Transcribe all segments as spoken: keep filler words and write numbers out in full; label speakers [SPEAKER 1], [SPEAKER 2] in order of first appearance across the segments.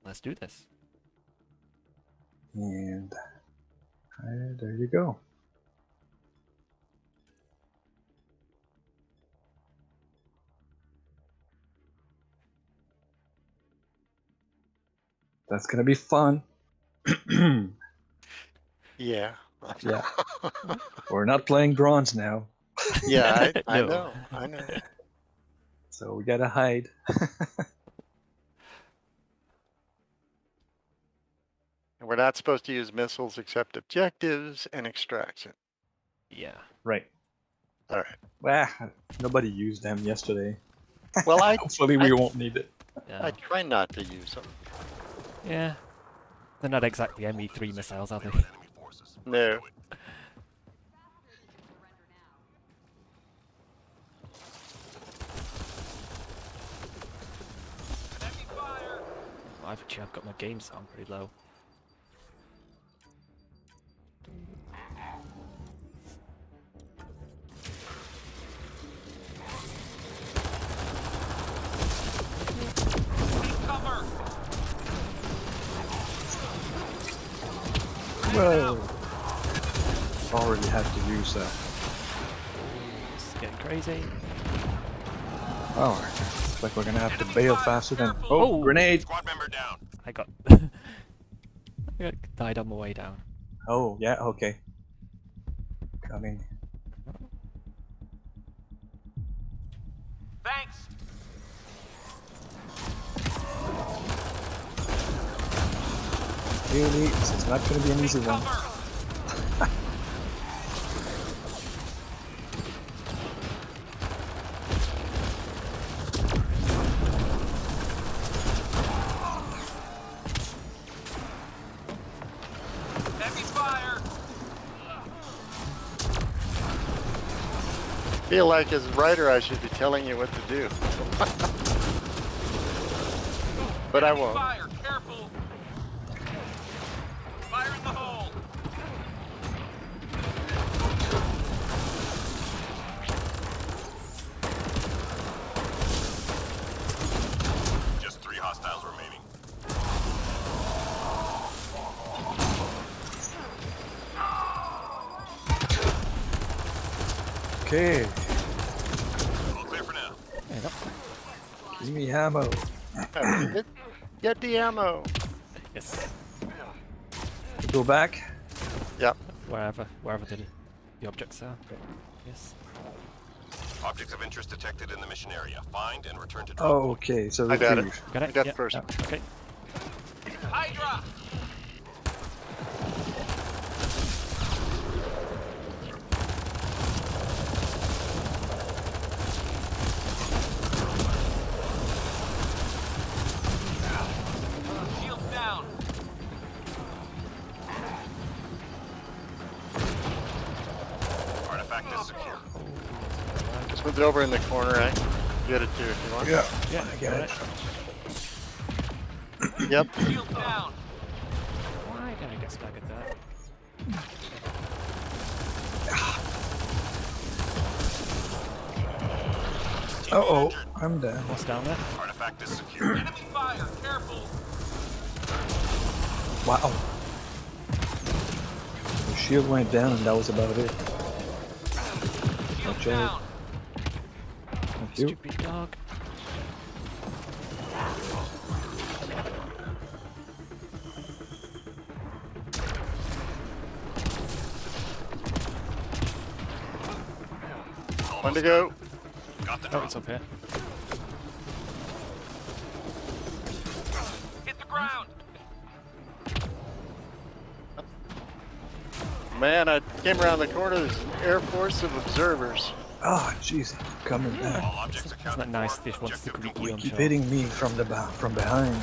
[SPEAKER 1] let's do this.
[SPEAKER 2] And uh, there you go. That's gonna be fun.
[SPEAKER 3] Yeah.
[SPEAKER 2] Yeah. We're not playing bronze now.
[SPEAKER 3] Yeah, I, I
[SPEAKER 1] No.
[SPEAKER 3] know. I know.
[SPEAKER 2] So we gotta hide.
[SPEAKER 3] And we're not supposed to use missiles except objectives and extraction.
[SPEAKER 1] Yeah.
[SPEAKER 2] Right.
[SPEAKER 3] All right.
[SPEAKER 2] Well, nobody used them yesterday.
[SPEAKER 3] Well, I
[SPEAKER 2] Hopefully we
[SPEAKER 3] I-
[SPEAKER 2] won't need it.
[SPEAKER 1] Yeah.
[SPEAKER 3] I try not to use them.
[SPEAKER 1] Yeah. They're not exactly M E three missiles, are they?
[SPEAKER 3] No.
[SPEAKER 1] I've actually I've got my game sound pretty low.
[SPEAKER 2] Whoa. Already had to use that.
[SPEAKER 1] It's getting crazy.
[SPEAKER 2] Oh, looks like we're gonna have to bail faster than. Oh,
[SPEAKER 1] Oh.
[SPEAKER 2] grenade!
[SPEAKER 4] Squad member down.
[SPEAKER 1] I got I got died on my way down.
[SPEAKER 2] Oh, yeah, okay. Coming.
[SPEAKER 4] Thanks.
[SPEAKER 2] Really, this is not gonna be an easy one.
[SPEAKER 4] Heavy fire.
[SPEAKER 3] Feel like as a writer I should be telling you what to do. But I won't.
[SPEAKER 4] Fire. Careful. Fire in the hole. Just three hostiles remaining.
[SPEAKER 2] Okay,
[SPEAKER 4] All clear for now.
[SPEAKER 1] There you go.
[SPEAKER 2] give me ammo.
[SPEAKER 3] Get, get the ammo.
[SPEAKER 1] Yes.
[SPEAKER 2] Go back.
[SPEAKER 3] Yep.
[SPEAKER 1] Wherever wherever the the objects are. But yes.
[SPEAKER 4] Objects of interest detected in the mission area. Find and return to drop.
[SPEAKER 2] Oh, okay, so
[SPEAKER 3] I got it.
[SPEAKER 2] retrieve.
[SPEAKER 1] Got it?
[SPEAKER 3] I got
[SPEAKER 1] Yeah.
[SPEAKER 3] the first
[SPEAKER 1] Yeah.
[SPEAKER 3] one.
[SPEAKER 1] Okay.
[SPEAKER 4] Hydra. Shields down. Artifact is secure.
[SPEAKER 3] This one's over in the corner, right? Get it too if you want.
[SPEAKER 2] Yeah,
[SPEAKER 1] Yeah,
[SPEAKER 2] I get it.
[SPEAKER 3] Yep.
[SPEAKER 4] Shields down.
[SPEAKER 1] Why can I get staggered there?
[SPEAKER 2] Uh oh, I'm down.
[SPEAKER 1] What's down there?
[SPEAKER 4] Artifact is secure. Enemy fire. Careful.
[SPEAKER 2] Wow. The shield went down and that was about it.
[SPEAKER 4] Shields
[SPEAKER 2] Watch out.
[SPEAKER 4] down.
[SPEAKER 2] Thank you.
[SPEAKER 1] Stupid dog.
[SPEAKER 3] One to go.
[SPEAKER 4] Got the
[SPEAKER 1] Oh,
[SPEAKER 4] drop.
[SPEAKER 1] it's up here.
[SPEAKER 4] Hit the ground.
[SPEAKER 3] Man, I came around the corner. There's an air force of observers.
[SPEAKER 2] Ah, jeez, coming back.
[SPEAKER 4] All objects
[SPEAKER 1] Isn't
[SPEAKER 4] accounted
[SPEAKER 1] that nice
[SPEAKER 4] for.
[SPEAKER 1] fish wants to
[SPEAKER 4] Objective
[SPEAKER 1] greet
[SPEAKER 4] complete.
[SPEAKER 1] you on
[SPEAKER 2] Keep
[SPEAKER 1] shore?
[SPEAKER 2] hitting me from the ba from behind.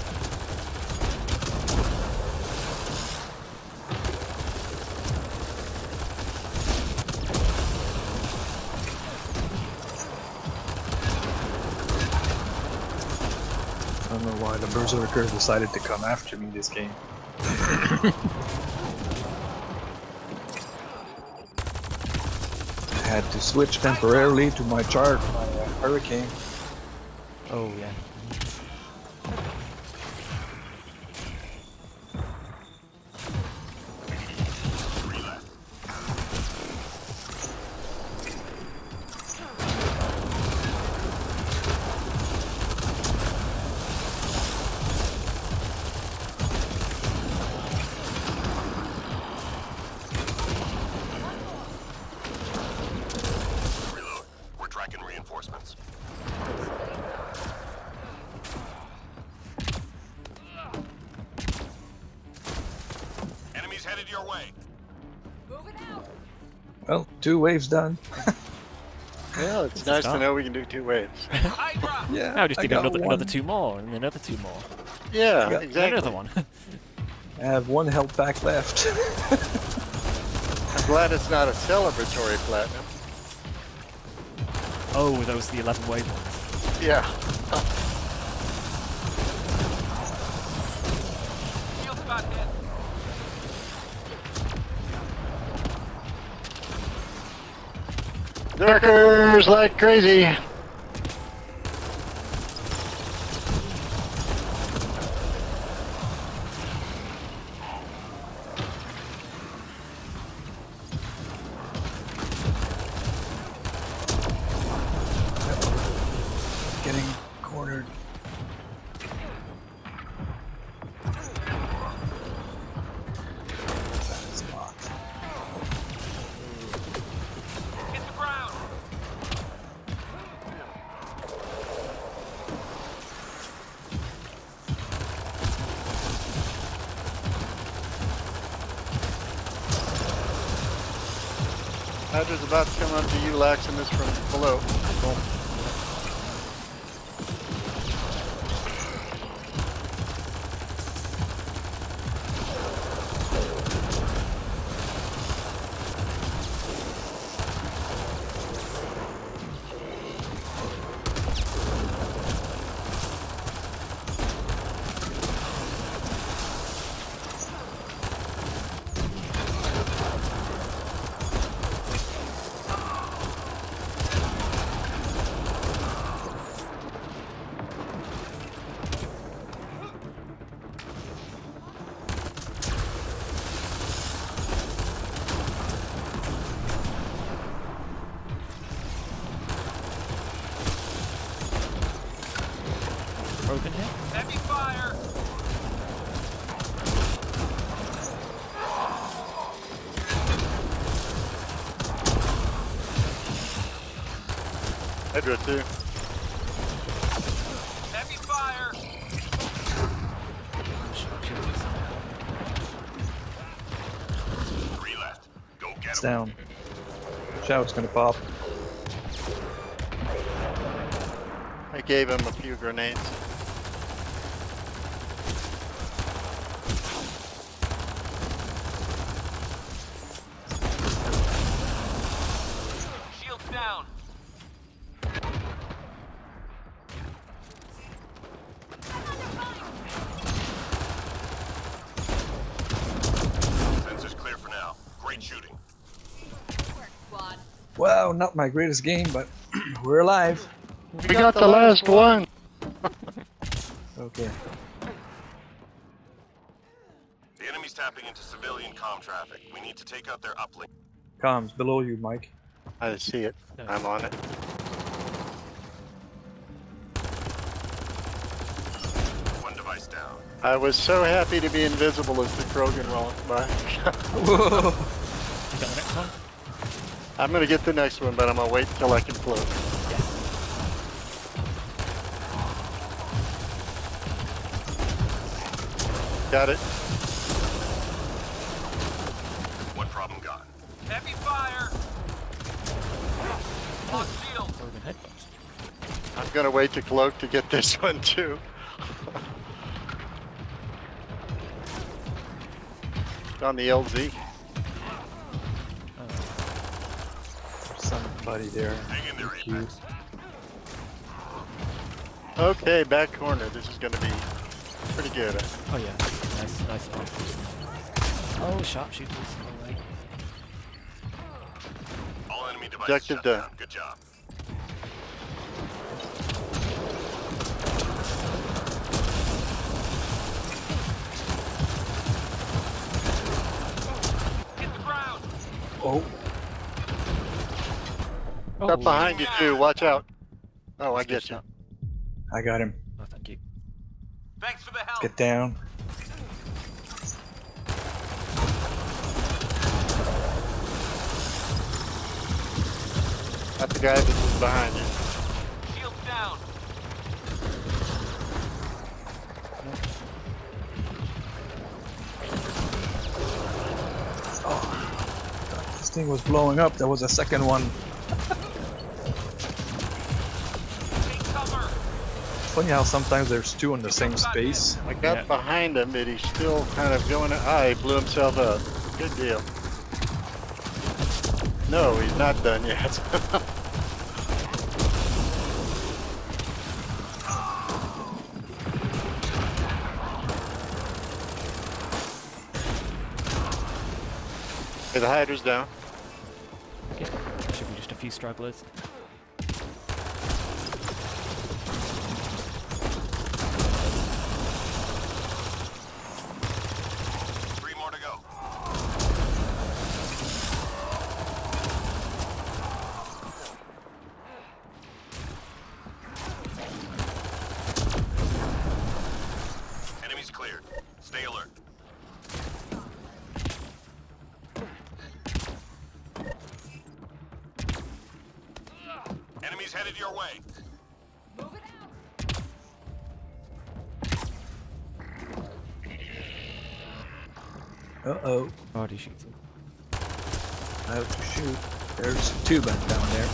[SPEAKER 2] I don't know why the Berserker decided to come after me this game. I had to switch temporarily to my chart, my uh, Hurricane.
[SPEAKER 1] Oh yeah.
[SPEAKER 4] Enemies headed your way.
[SPEAKER 5] Moving out.
[SPEAKER 2] Well, two waves done.
[SPEAKER 3] Well, it's
[SPEAKER 1] It's a
[SPEAKER 3] nice to
[SPEAKER 1] start.
[SPEAKER 3] know we can do two waves.
[SPEAKER 4] Hydra!
[SPEAKER 2] Yeah.
[SPEAKER 1] Now just
[SPEAKER 2] I
[SPEAKER 1] need
[SPEAKER 2] got
[SPEAKER 1] another
[SPEAKER 2] one.
[SPEAKER 1] another two more, and another two more,
[SPEAKER 3] Yeah,
[SPEAKER 2] Yeah,
[SPEAKER 1] and
[SPEAKER 3] exactly.
[SPEAKER 1] another one.
[SPEAKER 2] I have one health pack left.
[SPEAKER 3] I'm glad it's not a celebratory platinum.
[SPEAKER 1] Oh, those are the eleven wave ones.
[SPEAKER 3] Yeah.
[SPEAKER 4] Shield spot hit.
[SPEAKER 3] Darkers like crazy.
[SPEAKER 2] Getting cornered. That's locked.
[SPEAKER 4] Hit the ground.
[SPEAKER 3] Hydra's about to come up to you, laxing this from below.
[SPEAKER 1] Broken here.
[SPEAKER 4] Heavy fire.
[SPEAKER 3] Hydra too.
[SPEAKER 4] Heavy fire. Three left. Go get
[SPEAKER 2] It's
[SPEAKER 4] him.
[SPEAKER 2] down. Shout's gonna pop.
[SPEAKER 3] I gave him a few grenades.
[SPEAKER 4] Shields down. Sensors clear for now. Great shooting.
[SPEAKER 5] Work, squad.
[SPEAKER 2] Wow, not my greatest game, but we're alive.
[SPEAKER 3] We got the last one.
[SPEAKER 2] Okay.
[SPEAKER 4] The enemy's tapping into civilian comm traffic. We need to take out their uplink.
[SPEAKER 2] Comms below you, Mike.
[SPEAKER 3] I see it. I'm on it.
[SPEAKER 4] One device down.
[SPEAKER 3] I was so happy to be invisible as the Krogan rolled by.
[SPEAKER 2] Whoa!
[SPEAKER 1] You got the next one?
[SPEAKER 3] I'm gonna get the next one, but I'm gonna wait till I can float. Got it.
[SPEAKER 4] One problem gone. Heavy fire. Lock shield.
[SPEAKER 1] Broken headphones.
[SPEAKER 3] I'm gonna wait to cloak to get this one too. On the L Z.
[SPEAKER 2] Somebody there.
[SPEAKER 4] Hang in there,
[SPEAKER 2] Thank you.
[SPEAKER 4] Apex.
[SPEAKER 3] Okay, back corner. This is gonna be pretty good.
[SPEAKER 1] Oh yeah, nice, nice one. Oh, sharpshooters. All right.
[SPEAKER 4] All enemy devices
[SPEAKER 3] Objective
[SPEAKER 4] shut
[SPEAKER 3] done.
[SPEAKER 4] down. Good job. Hit the ground.
[SPEAKER 2] Oh,
[SPEAKER 1] Oh,
[SPEAKER 3] Up behind you too. Watch out. Oh, I
[SPEAKER 1] That's good
[SPEAKER 3] get you.
[SPEAKER 1] shot.
[SPEAKER 2] I got him.
[SPEAKER 1] Oh, thank you.
[SPEAKER 4] Thanks for the help.
[SPEAKER 2] Get down.
[SPEAKER 3] That's the guy that was behind you.
[SPEAKER 4] Shields down.
[SPEAKER 2] thing was blowing up. There was a second one. Funny how sometimes there's two in the same space.
[SPEAKER 3] I got
[SPEAKER 1] Yeah.
[SPEAKER 3] behind him, but he's still kind of going. Ah, he blew himself up. Good deal. No, he's not done yet. Okay, the Hydra's down.
[SPEAKER 1] Okay. Should be just a few stragglers.
[SPEAKER 4] Three more to go. Enemies cleared. Stay alert. Enemies headed your way.
[SPEAKER 5] Move it out.
[SPEAKER 2] Uh-oh.
[SPEAKER 1] Already shooting.
[SPEAKER 2] I have to shoot. There's two back down there.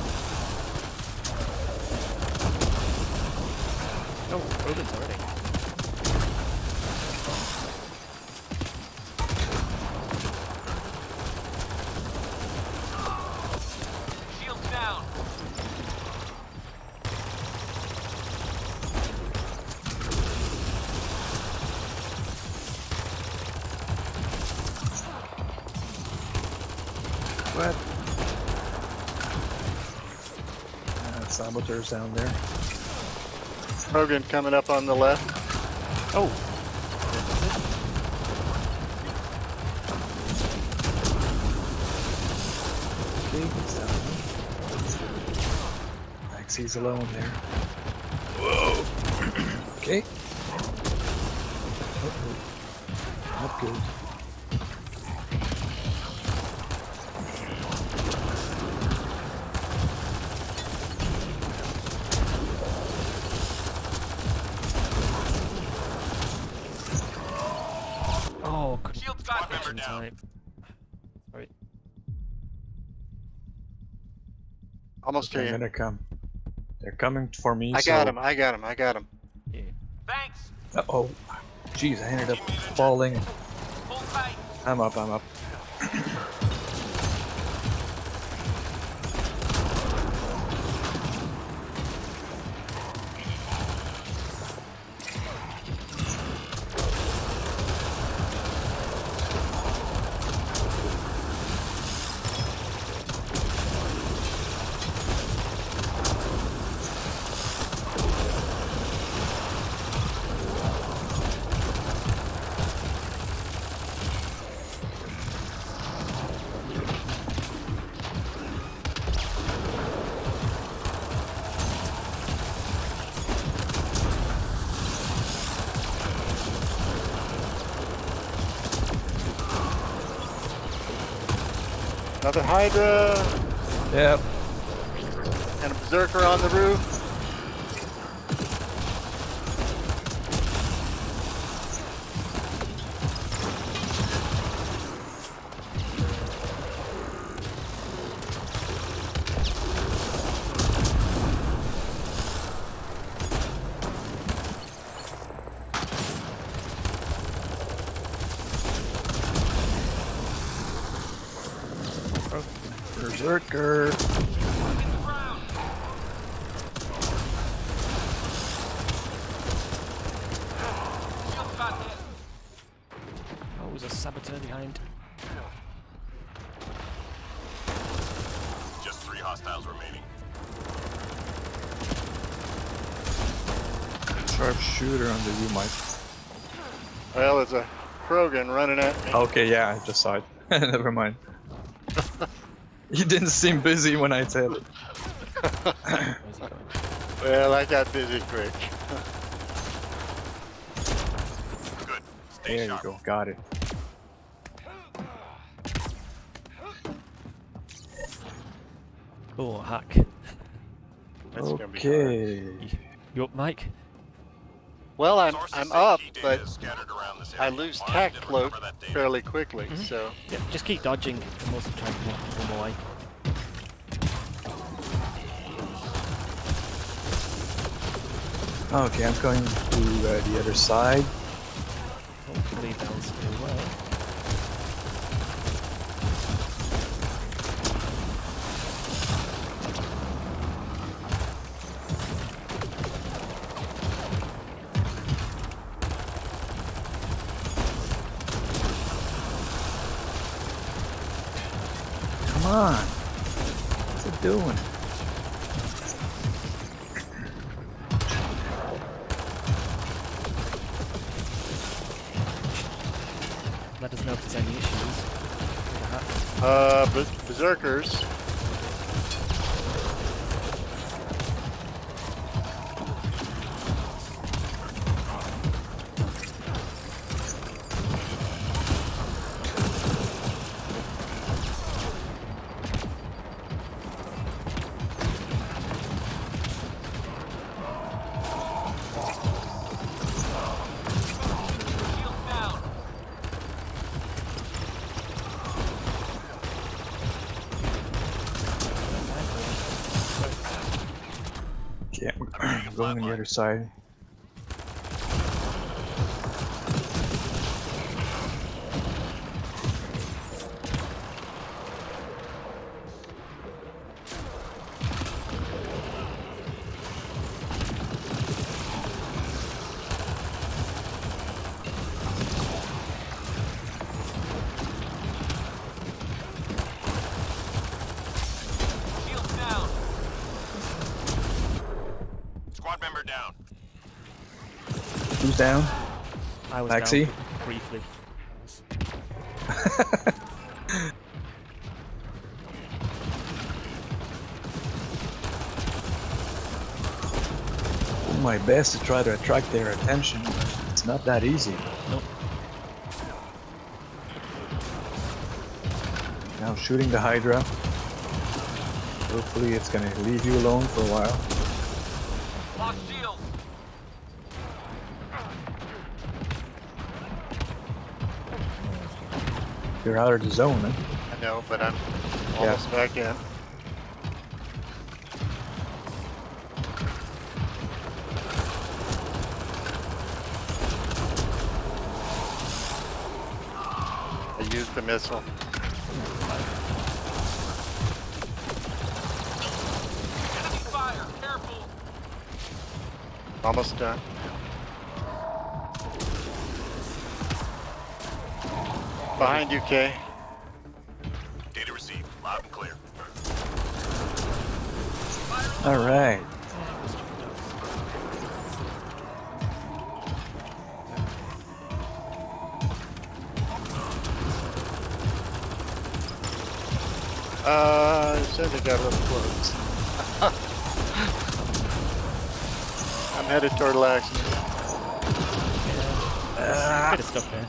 [SPEAKER 1] Oh, Rogan's already.
[SPEAKER 6] Shields down.
[SPEAKER 2] What? Uh, saboteurs down there.
[SPEAKER 3] Hogan coming up on the left.
[SPEAKER 1] Oh!
[SPEAKER 2] Okay, he's down. Maxie's alone there. Whoa. Okay. Uh-oh. Not good.
[SPEAKER 1] Oh, couldn't
[SPEAKER 6] Shields got
[SPEAKER 1] catch
[SPEAKER 6] him.
[SPEAKER 1] in time. Sorry.
[SPEAKER 3] Almost to
[SPEAKER 2] They're
[SPEAKER 3] you.
[SPEAKER 2] gonna come. They're coming for me.
[SPEAKER 3] I
[SPEAKER 2] so...
[SPEAKER 3] got him. I got him. I got him.
[SPEAKER 1] Yeah.
[SPEAKER 6] Thanks.
[SPEAKER 2] Uh oh. Jeez, I ended up falling.
[SPEAKER 6] Hold tight.
[SPEAKER 2] I'm up, I'm up.
[SPEAKER 3] Another Hydra
[SPEAKER 2] Yep.
[SPEAKER 3] and a Berserker on the roof.
[SPEAKER 2] Berserker.
[SPEAKER 6] Hit the ground. Shields got hit.
[SPEAKER 1] Oh, there's a saboteur behind.
[SPEAKER 4] Just three hostiles remaining.
[SPEAKER 2] Sharpshooter on the U mic.
[SPEAKER 3] Well, there's a Krogan running at me.
[SPEAKER 2] Okay, yeah, I just saw it. Never mind. He didn't seem busy when I said it.
[SPEAKER 1] Where's he going?
[SPEAKER 3] Well, I got busy quick.
[SPEAKER 4] Good. Stay
[SPEAKER 2] There you
[SPEAKER 4] sharp.
[SPEAKER 2] go, got it.
[SPEAKER 1] Oh, hack.
[SPEAKER 3] That's gonna be hard.
[SPEAKER 2] Okay.
[SPEAKER 1] You, you up, Mike?
[SPEAKER 3] Well, I'm
[SPEAKER 4] Sources
[SPEAKER 3] I'm
[SPEAKER 4] say
[SPEAKER 3] up,
[SPEAKER 4] key data
[SPEAKER 3] but
[SPEAKER 4] is scattered around this
[SPEAKER 3] I
[SPEAKER 4] area.
[SPEAKER 3] lose
[SPEAKER 4] Find
[SPEAKER 3] tac
[SPEAKER 4] and
[SPEAKER 3] cloak
[SPEAKER 4] recover that data.
[SPEAKER 3] fairly quickly.
[SPEAKER 1] Mhm.
[SPEAKER 3] So
[SPEAKER 1] Yeah, just keep dodging and mostly try and knock them away.
[SPEAKER 2] Okay, I'm going to uh, the other side.
[SPEAKER 1] Hopefully they'll do well.
[SPEAKER 2] Come on. What's it doing?
[SPEAKER 1] Let us know if there's any issues with that.
[SPEAKER 3] uh, Ber- berserkers.
[SPEAKER 6] Shields down.
[SPEAKER 2] Okay, I'm going on the other side.
[SPEAKER 6] Shields down.
[SPEAKER 4] Squad member down.
[SPEAKER 2] Who's down?
[SPEAKER 1] I was
[SPEAKER 2] Maxi?
[SPEAKER 1] down briefly.
[SPEAKER 2] Do my best to try to attract their attention. It's not that easy.
[SPEAKER 1] Nope.
[SPEAKER 2] Now shooting the Hydra. Hopefully it's gonna leave you alone for a while.
[SPEAKER 6] Lost shields.
[SPEAKER 2] You're out of the zone, eh?
[SPEAKER 3] I know, but I'm almost back in. I used the missile.
[SPEAKER 6] Enemy fire. Careful.
[SPEAKER 3] Almost done. Behind you, Kay.
[SPEAKER 4] Data received. Loud and clear.
[SPEAKER 2] All right.
[SPEAKER 3] Uh, I said they got a little close. I'm headed toward Laxton.
[SPEAKER 1] A bit of stuff there.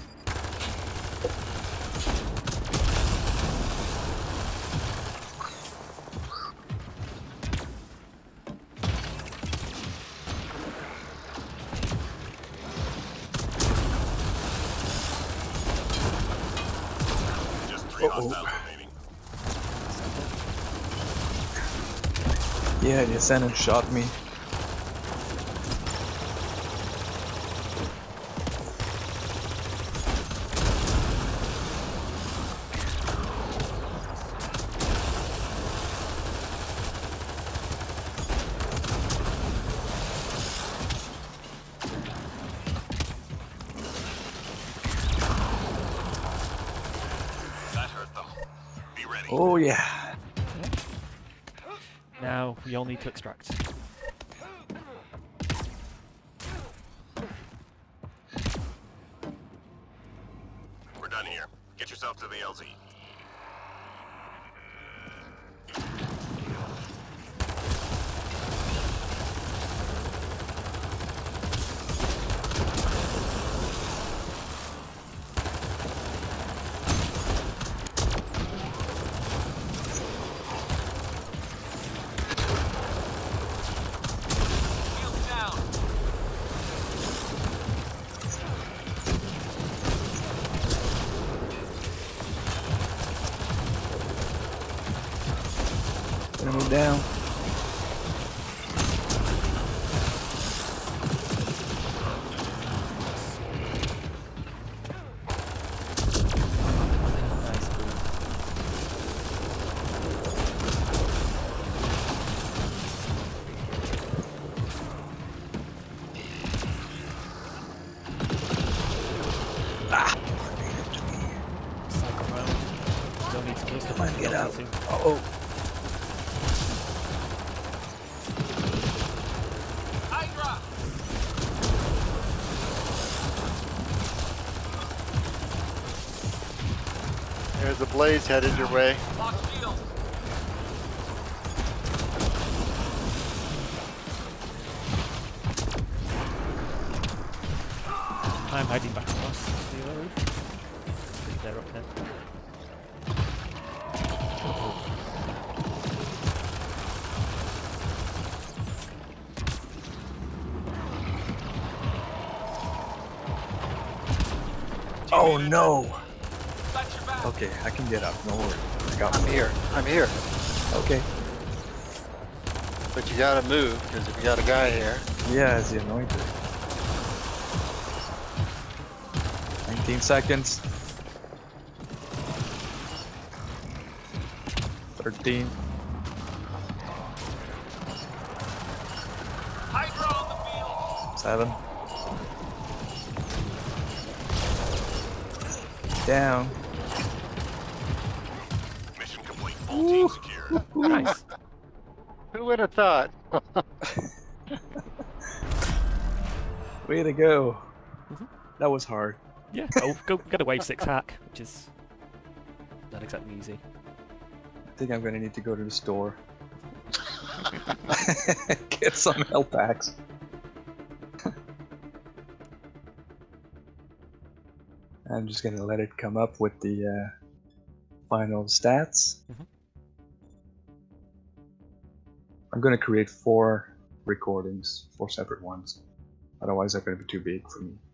[SPEAKER 4] Just three
[SPEAKER 2] Uh-oh.
[SPEAKER 4] hostiles remaining.
[SPEAKER 2] Yeah, the Ascendant shot me.
[SPEAKER 4] That hurt them. Be ready.
[SPEAKER 2] Oh yeah.
[SPEAKER 1] Now we all need to extract.
[SPEAKER 4] We're done here. Get yourself to the L Z.
[SPEAKER 6] Shields down.
[SPEAKER 2] down.
[SPEAKER 1] Nice, cool. Cycle round. Don't need to kill stuff.
[SPEAKER 2] Come on, get
[SPEAKER 1] Don't
[SPEAKER 2] out.
[SPEAKER 1] need to.
[SPEAKER 2] Oh,
[SPEAKER 6] Hydra!
[SPEAKER 3] There's a blaze headed your way.
[SPEAKER 6] Lock shields.
[SPEAKER 1] I'm hiding back across to the other roof. They're up there.
[SPEAKER 2] oh no.
[SPEAKER 6] Got your back.
[SPEAKER 2] Okay, I can get up. No worries. I got
[SPEAKER 3] I'm
[SPEAKER 2] me.
[SPEAKER 3] here. I'm here.
[SPEAKER 2] Okay.
[SPEAKER 3] But you gotta move, because if you got a guy here.
[SPEAKER 2] Yeah, it's the anointed. nineteen seconds. thirteen.
[SPEAKER 6] Hydra on the field.
[SPEAKER 2] seven. Down.
[SPEAKER 4] Mission complete. Full team secure.
[SPEAKER 1] Nice.
[SPEAKER 3] Who would have thought?
[SPEAKER 2] Way to go.
[SPEAKER 1] Mhm.
[SPEAKER 2] That was hard.
[SPEAKER 1] Yeah. Oh, go get a wave six hack, which is not exactly easy.
[SPEAKER 2] I think I'm gonna need to go to the store. Get some health packs. I'm just gonna let it come up with the uh, final stats.
[SPEAKER 1] Mhm.
[SPEAKER 2] I'm gonna create four recordings, four separate ones. Otherwise, they're gonna be too big for me.